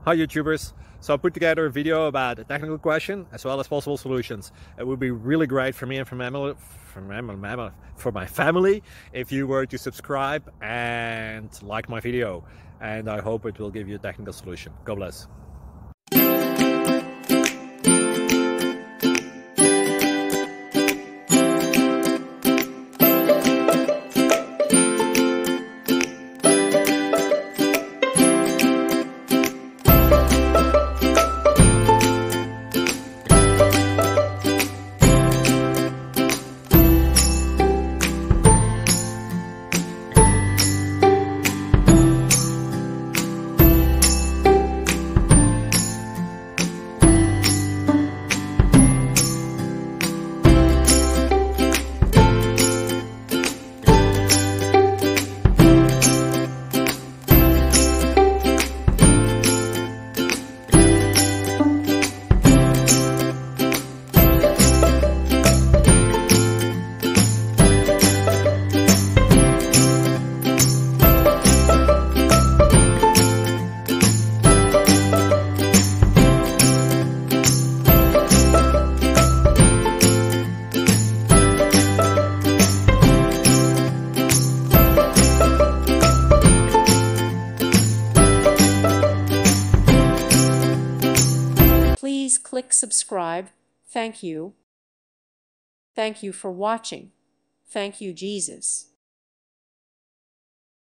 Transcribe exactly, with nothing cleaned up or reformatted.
Hi YouTubers! So I put together a video about a technical question as well as possible solutions. It would be really great for me and for my family, for my, for my family if you were to subscribe and like my video. And I hope it will give you a technical solution. God bless. Please click subscribe. Thank you. Thank you for watching. Thank you, Jesus.